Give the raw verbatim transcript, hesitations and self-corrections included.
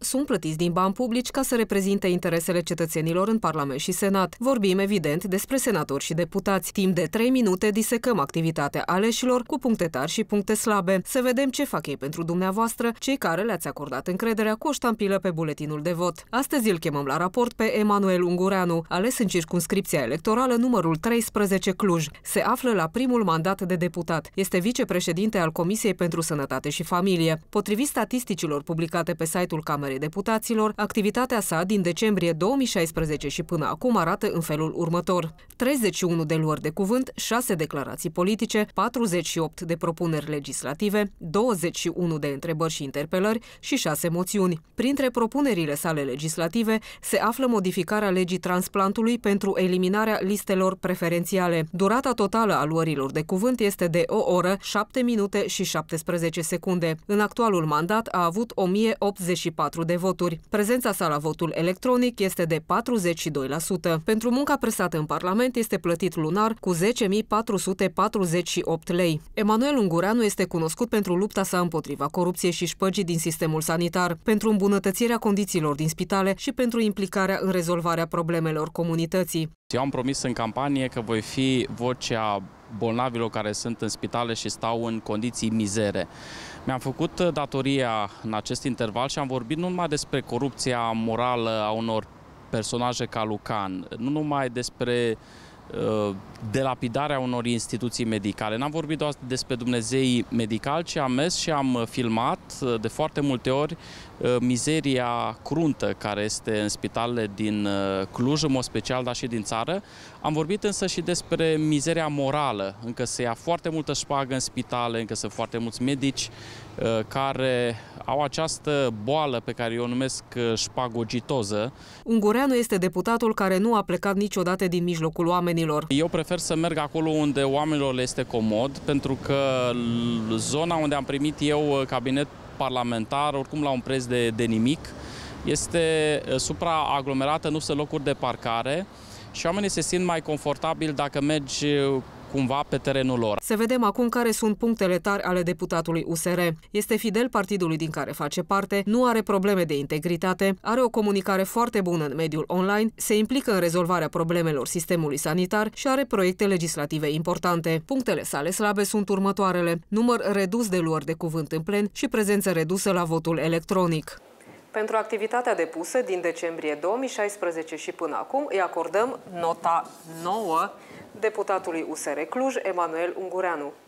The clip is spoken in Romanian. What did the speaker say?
sunt plătiți din bani publici ca să reprezinte interesele cetățenilor în Parlament și Senat. Vorbim, evident, despre senatori și deputați. Timp de trei minute disecăm activitatea aleșilor cu puncte tari și puncte slabe. Să vedem ce fac ei pentru dumneavoastră, cei care le-ați acordat încrederea cu o ștampilă pe buletinul de vot. Astăzi îl chemăm la raport pe Emanuel Ungureanu, ales în circumscripția electorală numărul treisprezece Cluj. Se află la primul mandat de deputat. Este vicepreședinte al Comisiei pentru Sănătate și Familie. Potrivit statisticilor publicate pe site-ul Camerei Deputaților, activitatea sa din decembrie două mii șaisprezece și până acum arată în felul următor: treizeci și unu de luări de cuvânt, șase declarații politice, patruzeci și opt de propuneri legislative, douăzeci și unu de întrebări și interpelări și șase moțiuni. Printre propunerile sale legislative se află modificarea legii transplantului pentru eliminarea listelor preferențiale. Durata totală a luărilor de cuvânt este de o oră, șapte minute și șaptesprezece secunde. În actualul mandat a avut o mie optzeci și patru de voturi. Prezența sa la votul electronic este de patruzeci și doi la sută. Pentru munca prestată în Parlament este plătit lunar cu zece mii patru sute patruzeci și opt lei. Emanuel Ungureanu este cunoscut pentru lupta sa împotriva corupției și șpăgii din sistemul sanitar, pentru îmbunătățirea condițiilor din spitale și pentru implicarea în rezolvarea problemelor comunității. Eu am promis în campanie că voi fi vocea bolnavilor care sunt în spitale și stau în condiții mizere. Mi-am făcut datoria în acest interval și am vorbit nu numai despre corupția morală a unor personaje ca Lucan, nu numai despre uh, delapidarea unor instituții medicale. N-am vorbit doar despre Dumnezeii medicali, ci am mers și am filmat de foarte multe ori uh, mizeria cruntă care este în spitalele din uh, Cluj, în mod special, dar și din țară. Am vorbit însă și despre mizeria morală. Încă se ia foarte multă șpagă în spitale, încă sunt foarte mulți medici uh, care au această boală pe care eu o numesc șpagogitoză. Ungureanu este deputatul care nu a plecat niciodată din mijlocul oamenilor. Eu prefer să merg acolo unde oamenilor le este comod, pentru că zona unde am primit eu cabinet parlamentar, oricum la un preț de, de nimic, este supraaglomerată, nu sunt locuri de parcare și oamenii se simt mai confortabil dacă mergi cumva pe terenul lor. Să vedem acum care sunt punctele tari ale deputatului U S R. Este fidel partidului din care face parte, nu are probleme de integritate, are o comunicare foarte bună în mediul online, se implică în rezolvarea problemelor sistemului sanitar și are proiecte legislative importante. Punctele sale slabe sunt următoarele: număr redus de luări de cuvânt în plen și prezență redusă la votul electronic. Pentru activitatea depusă din decembrie două mii șaisprezece și până acum îi acordăm nota nouă deputatului U S R Cluj, Emanuel Ungureanu.